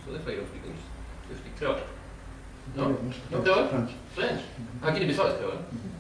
So that's why you speak Creole. No? French. No Creole? French. Ah, Guinea-Bissau is Creole.